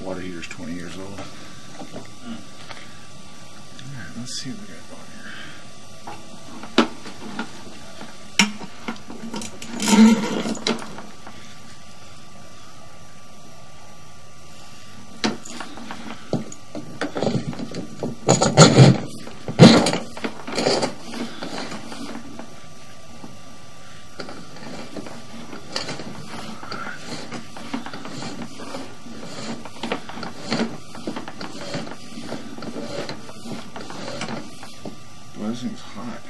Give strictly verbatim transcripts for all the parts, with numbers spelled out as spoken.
water heater's twenty years old. Mm. Alright, let's see what we got going here. Well, this thing's hot.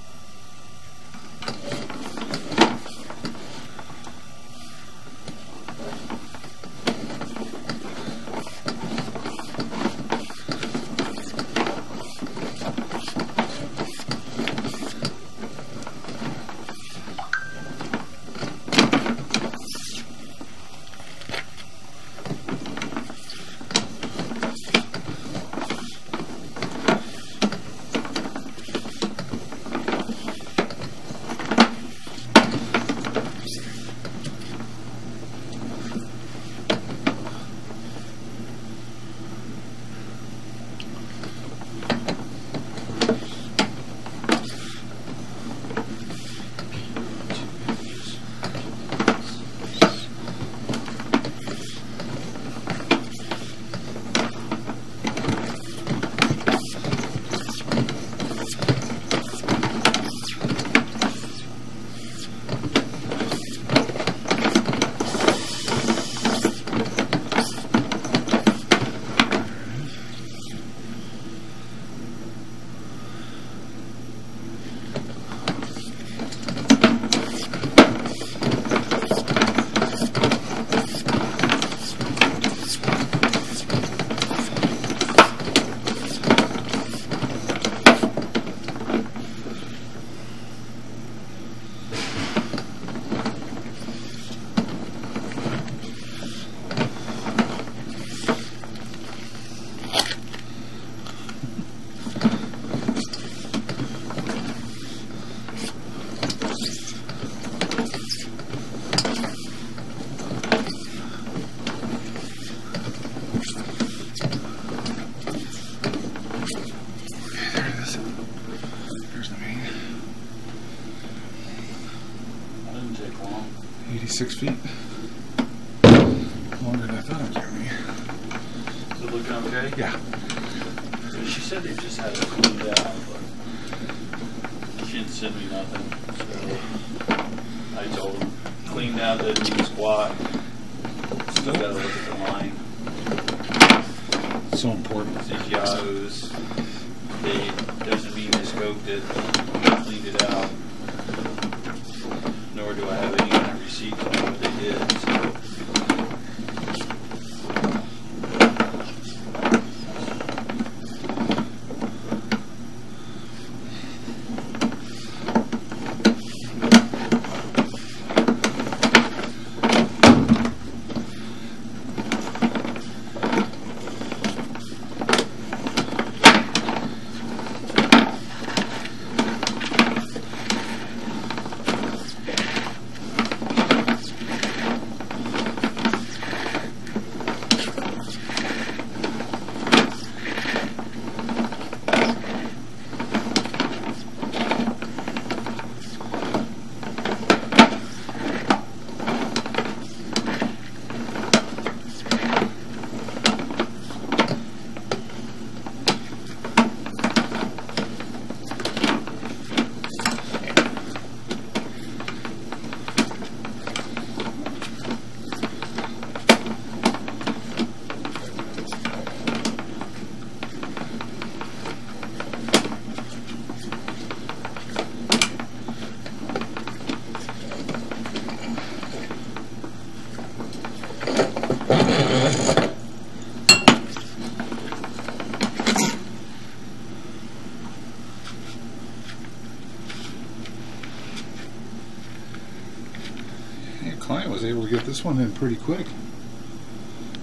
eighty-six feet. Longer than I thought it was going to be. Is it looking okay? Yeah. She said they just had it cleaned out, but she didn't send me nothing. So I told them, cleaned out the new squat. Still got to look at the line. So important. These Yahoos, they doesn't mean they scoped it, cleaned it out. Nor do I have any kind of receipts on what they did. So. Client was able to get this one in pretty quick.